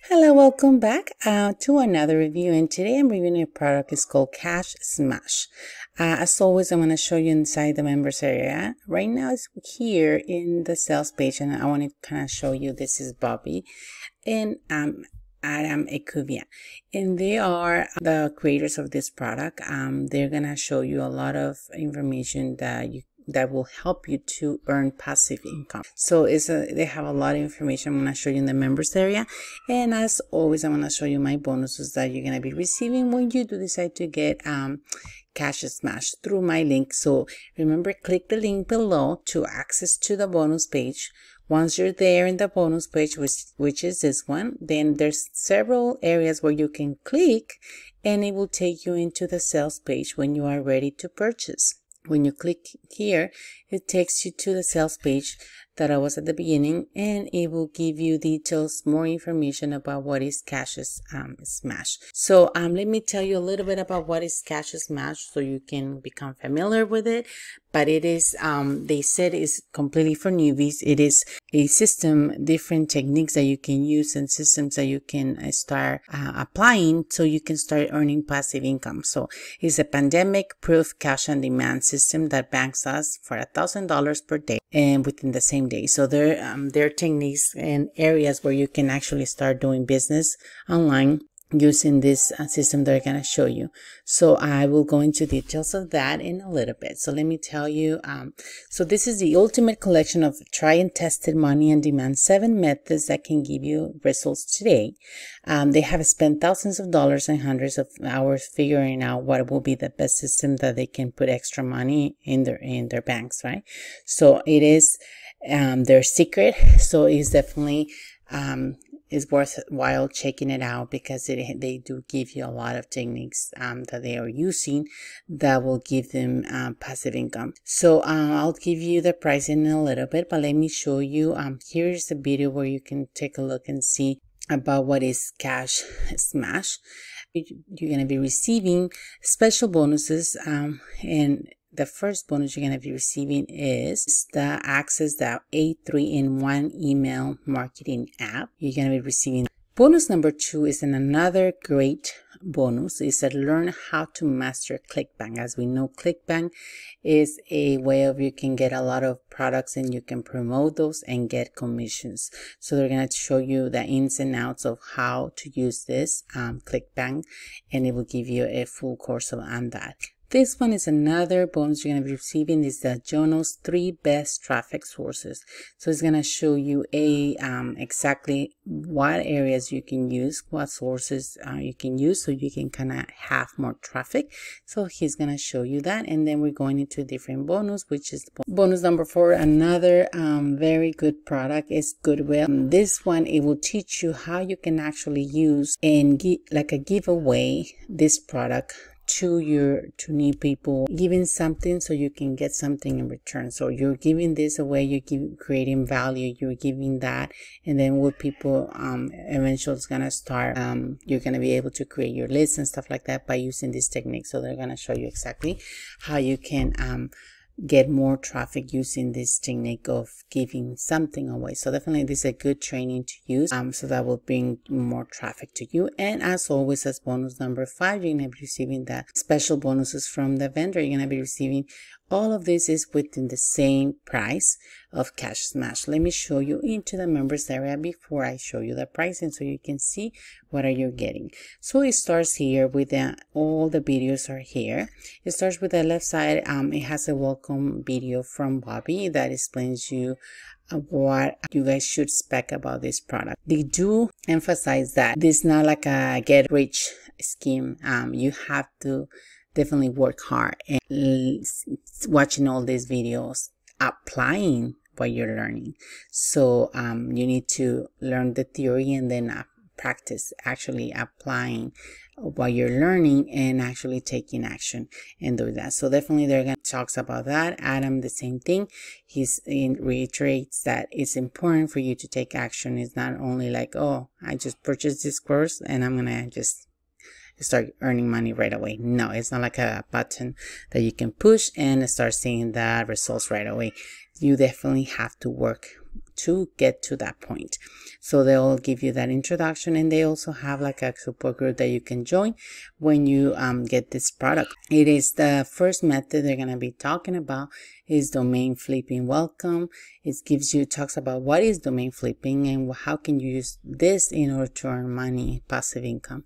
Hello, welcome back to another review, and today I'm reviewing a product. It's called CashSmash. As always, I'm going to show you inside the members area. Right now it's here in the sales page, and I want to kind of show you. This is Bobby and Adam Ekuvia, and they are the creators of this product. They're going to show you a lot of information that will help you to earn passive income. So they have a lot of information I'm going to show you in the members area. And as always, I'm going to show you my bonuses that you're going to be receiving when you do decide to get CashSmash through my link. So remember, click the link below to access to the bonus page. Once you're there in the bonus page, which is this one, then there's several areas where you can click and it will take you into the sales page when you are ready to purchase. When you click here, it takes you to the sales page that I was at the beginning, and it will give you details, more information about what is CashSmash. So let me tell you a little bit about what is CashSmash so you can become familiar with it. But it is, they said it's completely for newbies. It is a system, different techniques that you can use and systems that you can start applying so you can start earning passive income. So it's a pandemic-proof cash-on-demand system that banks us for $1,000 per day and within the same day. So there are techniques and areas where you can actually start doing business online using this system that I'm going to show you. So I will go into details of that in a little bit. So let me tell you, so this is the ultimate collection of tried and tested money on demand 7 methods that can give you results today. They have spent thousands of dollars and hundreds of hours figuring out what will be the best system that they can put extra money in their banks, right? So it is their secret. So it's definitely is worthwhile checking it out because they do give you a lot of techniques that they are using that will give them passive income. So I'll give you the pricing in a little bit, but let me show you. Here's the video where you can take a look and see about what is CashSmash. You're going to be receiving special bonuses, and the first bonus you're going to be receiving is the access to a 3-in-1 email marketing app. You're going to be receiving bonus number 2 is another great bonus is that learn how to master ClickBank. As we know, ClickBank is a way of you can get a lot of products and you can promote those and get commissions. So they're going to show you the ins and outs of how to use this ClickBank, and it will give you a full course on that. This one is another bonus you're going to be receiving is the Jono's 3 best traffic sources. So it's going to show you exactly what areas you can use, what sources you can use so you can kind of have more traffic. So he's going to show you that, and then we're going into a different bonus, which is bonus number 4. Another very good product is Goodwill. This one, it will teach you how you can actually use and like a giveaway this product to new people, giving something so you can get something in return. So you're giving this away, you're creating value, you're giving that, and then what people eventually is gonna start, you're gonna be able to create your list and stuff like that by using this technique. So they're gonna show you exactly how you can get more traffic using this technique of giving something away. So definitely this is a good training to use, so that will bring more traffic to you. And as always, as bonus number 5, you're going to be receiving the special bonuses from the vendor. You're going to be receiving all of this is within the same price of CashSmash. Let me show you into the members area before I show you the pricing so you can see what are you getting. So it starts here with all the videos are here. It starts with the left side. It has a welcome video from Bobby that explains you what you guys should expect about this product. They do emphasize that this is not like a get rich scheme. You have to definitely work hard and watching all these videos, applying what you're learning. So you need to learn the theory and then practice actually applying what you're learning and actually taking action and do that. So definitely they're going to talk about that. Adam, the same thing. He's reiterates that it's important for you to take action. It's not only like, oh, I just purchased this course and I'm gonna just start earning money right away. No, it's not like a button that you can push and start seeing the results right away. You definitely have to work to get to that point. So they'll give you that introduction, and they also have like a support group that you can join when you get this product. It is the first method they're going to be talking about is domain flipping. Welcome. It talks about what is domain flipping and how can you use this in order to earn money, passive income.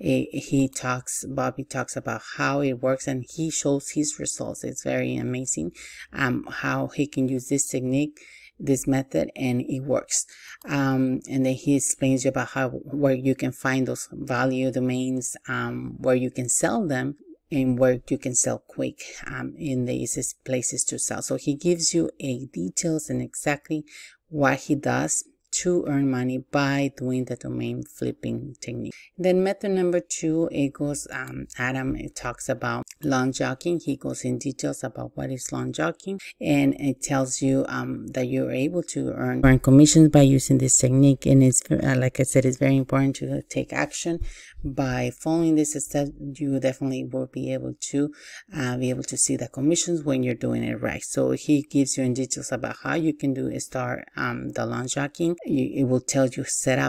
Bobby talks about how it works, and he shows his results. It's very amazing how he can use this technique, this method, and it works. And then he explains you about where you can find those value domains, where you can sell them, and where you can sell quick in the easiest places to sell. So he gives you details and exactly what he does to earn money by doing the domain flipping technique. Then method number 2, it goes, it talks about long jogging. He goes in details about what is long jogging, and it tells you that you're able to earn commissions by using this technique. And it's like I said, it's very important to take action. By following this step, you definitely will be able to see the commissions when you're doing it right. So he gives you in details about how you can start the long jogging. It will tell you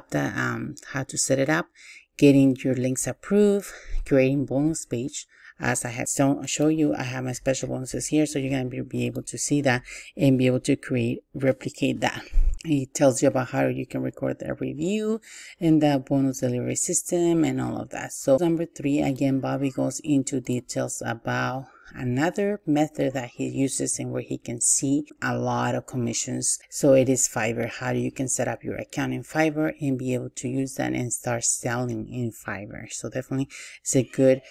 how to set it up, getting your links approved, creating bonus page. As I have show you, I have my special bonuses here, so you're going to be able to see that and be able to replicate that. He tells you about how you can record the review and the bonus delivery system and all of that. So number 3, again, Bobby goes into details about another method that he uses and where he can see a lot of commissions. So it is Fiverr. How you can set up your account in Fiverr and be able to use that and start selling in Fiverr. So definitely it's a good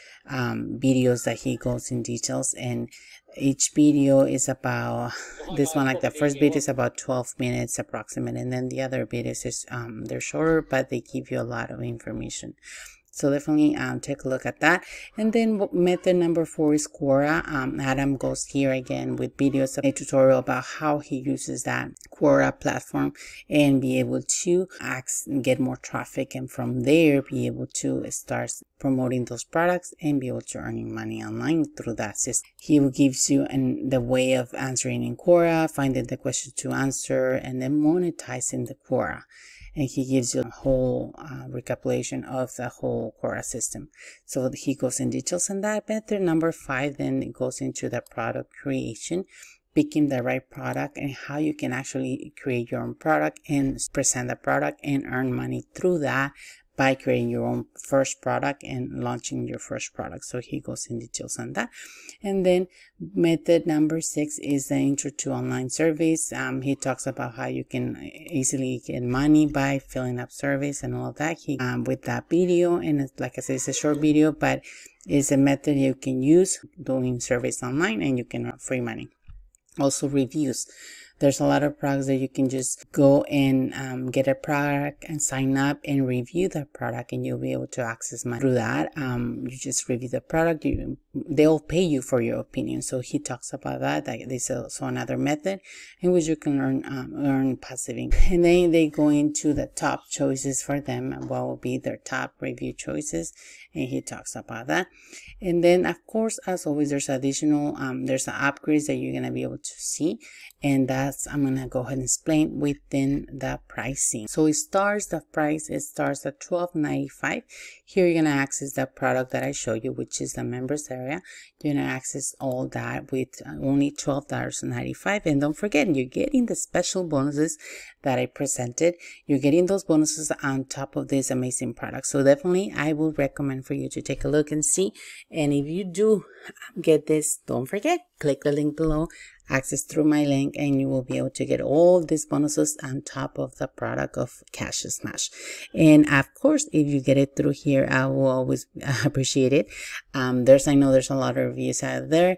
videos that he goes in details, and each video is about this one, like the first video is about 12 minutes approximate, and then the other videos is they're shorter, but they give you a lot of information. So definitely take a look at that. And then method number 4 is Quora. Adam goes here again with videos, a tutorial about how he uses that Quora platform and be able to get more traffic, and from there be able to start promoting those products and be able to earning money online through that system. He will gives you the way of answering in Quora, finding the questions to answer, and then monetizing the Quora. And he gives you a whole recapitulation of the whole Quora system. So he goes in details on that. Method number 5 then it goes into the product creation, picking the right product and how you can actually create your own product and present the product and earn money through that by creating your own first product and launching your first product. So he goes in details on that. And then method number 6 is the intro to online surveys. He talks about how you can easily get money by filling up surveys and all of that. With that video, and it's, like I said, it's a short video, but it's a method you can use doing surveys online and you can earn free money. Also reviews. There's a lot of products that you can just go and get a product and sign up and review that product, and you'll be able to access money through that. You just review the product. They'll pay you for your opinion. So he talks about that. This is also another method in which you can earn passive income. And then they go into the top choices for them and what will be their top review choices. And he talks about that. And then, of course, as always, there's additional, there's the upgrades that you're going to be able to see. And I'm going to go ahead and explain within the pricing. So the price starts at $12.95. Here you're going to access the product that I showed you, which is the members area. You're going to access all that with only $12.95. And don't forget, you're getting the special bonuses that I presented. You're getting those bonuses on top of this amazing product. So definitely, I will recommend for you to take a look and see. And if you do get this, don't forget, click the link below, access through my link, and you will be able to get all these bonuses on top of the product of CashSmash. And of course, if you get it through here, I will always appreciate it. I know there's a lot of reviews out there.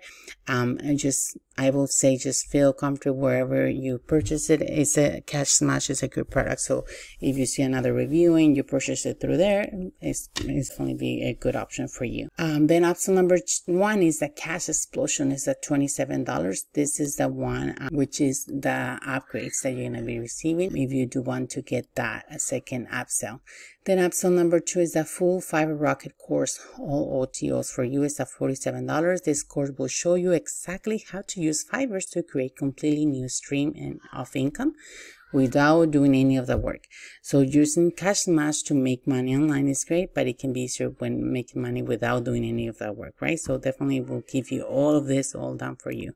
I will say just feel comfortable wherever you purchase it. CashSmash is a good product. So if you see another review and you purchase it through there, it's definitely be a good option for you. Then option number 1 is the Cash Explosion. It's at $27. This is the one which is the upgrades that you're going to be receiving if you do want to get that second upsell. Then upsell number 2 is the full Fiverr Rocket course. All OTOs for you is at $47. This course will show you exactly how to use Fiverr to create completely new stream of income without doing any of the work. So using CashSmash to make money online is great, but it can be easier when making money without doing any of that work, right? So definitely will give you all of this all done for you.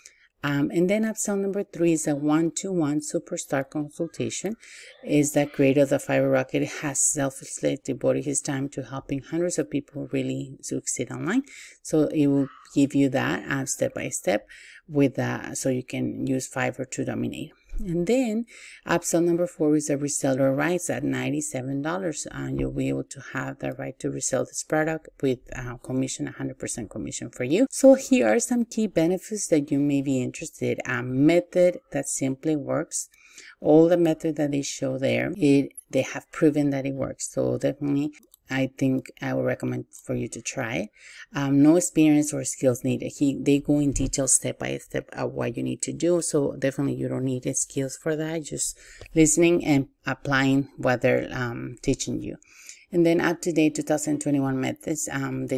And then upsell number 3 is a one-to-one superstar consultation. Is the creator of the Fiverr Rocket has selflessly devoted his time to helping hundreds of people really succeed online. So it will give you that step by step with so you can use Fiverr to dominate. And then upsell number 4 is a reseller rights at $97. You'll be able to have the right to resell this product with commission, 100% commission for you. So here are some key benefits that you may be interested. A method that simply works. All the method that they show there, they have proven that it works. So definitely, I think I would recommend for you to try. No experience or skills needed. They go in detail step by step of what you need to do. So definitely you don't need skills for that. Just listening and applying what they're teaching you. And then up to date 2021 methods.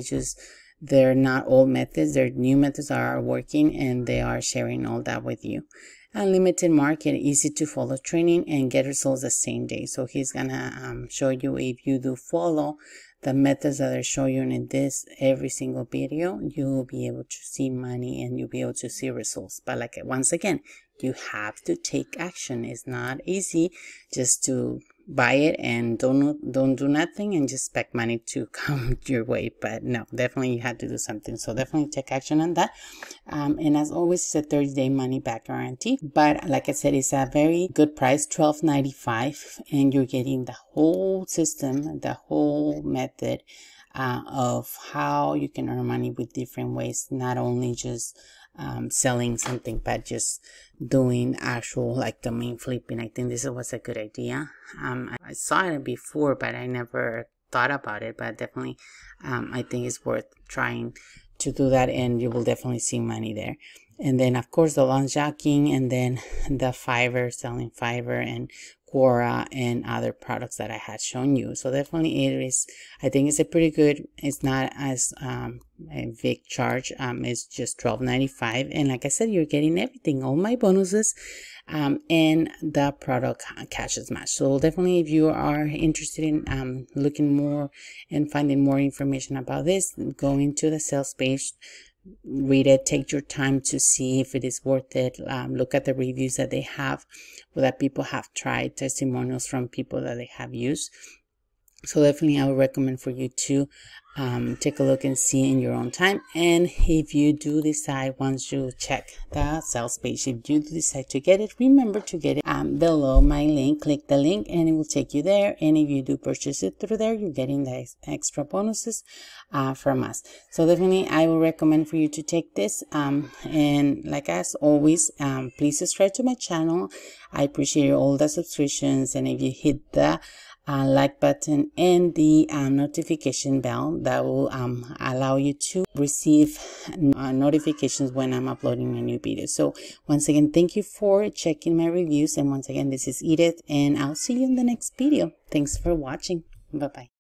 They're not old methods. Their new methods are working and they are sharing all that with you. Unlimited market, easy to follow training and get results the same day. So he's gonna show you, if you do follow the methods that they're showing you in this every single video, you'll be able to see money and you'll be able to see results. But like once again, you have to take action. It's not easy just to buy it and don't do nothing and just expect money to come your way. But no, definitely you have to do something. So definitely take action on that. And as always, it's a 30-day money back guarantee. But like I said, it's a very good price, $12.95, and you're getting the whole system, the whole method of how you can earn money with different ways, not only just selling something, but just doing actual like domain flipping. I think this was a good idea. I saw it before, but I never thought about it. But definitely, I think it's worth trying to do that, and you will definitely see money there. And then of course the launch jacking, and then the Fiverr, selling Fiverr and Quora and other products that I had shown you. So definitely it is, I think it's a pretty good, it's not as a big charge. It's just $12.95, and like I said, you're getting everything, all my bonuses, and the product CashSmash. So definitely, if you are interested in looking more and finding more information about this, go into the sales page, read it, take your time to see if it is worth it. Look at the reviews that they have, that people have tried, testimonials from people that they have used. So definitely I would recommend for you to take a look and see in your own time. And if you do decide, once you check the sales page, if you decide to get it, remember to get it below my link. Click the link and it will take you there. And if you do purchase it through there, you're getting the extra bonuses from us. So definitely I will recommend for you to take this. And like as always, please subscribe to my channel. I appreciate all the subscriptions, and if you hit the like button and the notification bell, that will allow you to receive notifications when I'm uploading a new video. So once again, thank you for checking my reviews, and once again, this is Edith, and I'll see you in the next video. Thanks for watching. Bye bye.